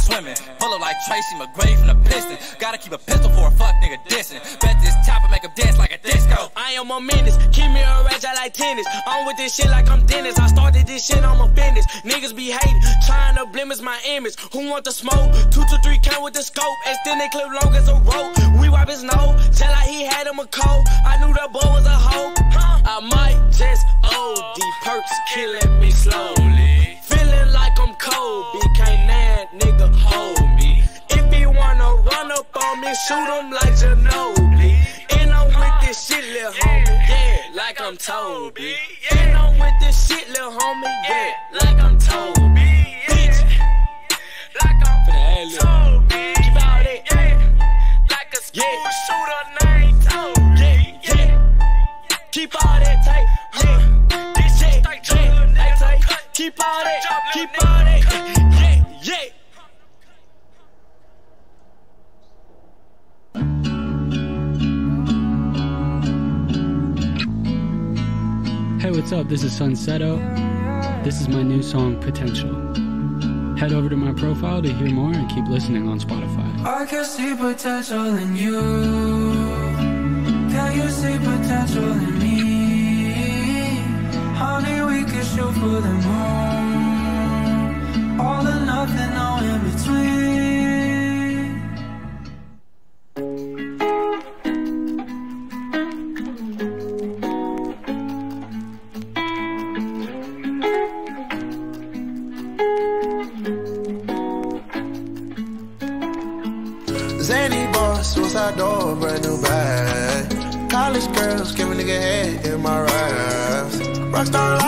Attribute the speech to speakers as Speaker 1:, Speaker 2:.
Speaker 1: swimming. Pull up like Tracy McGrady from the Piston. Gotta keep a pistol for a fuck nigga dissing. Bet this chopper make him dance like a disco.
Speaker 2: I am a menace, keep me a rage, I like tennis. I'm with this shit like I'm Dennis. I started this shit, I'm a business. Niggas be hating, trying to blemish my image. Who want the smoke? 2 to 3 count with the scope. Extended clip long as a rope. We wipe his nose, tell like he had him a cold. I knew that boy was a hoe. I might just OD, perks killing me slowly. Feeling like I'm Kobe, can't that nigga hold me. If he wanna run up on me, shoot him like Ginobili. And I'm with this shit, lil' homie, yeah, like I'm Toby. And I'm with this shit, lil' homie, yeah, like I'm Toby. Bitch, like I'm Toby. Keep out it, yeah, like a school shooter named Toby. Yeah. Keep all that tight, yeah. This shit straight tight. Keep all that, yeah, yeah.
Speaker 3: Hey, what's up? This is Sunseto. This is my new song, Potential. Head over to my profile to hear more and keep listening on Spotify.
Speaker 4: I can see potential in you. Can you see potential in me? Honey, we could shoot for the moon. All or nothing, no in between.
Speaker 5: Zany boss, suicide door, brand new bag. College girls, give a nigga head in my raps. Rockstar.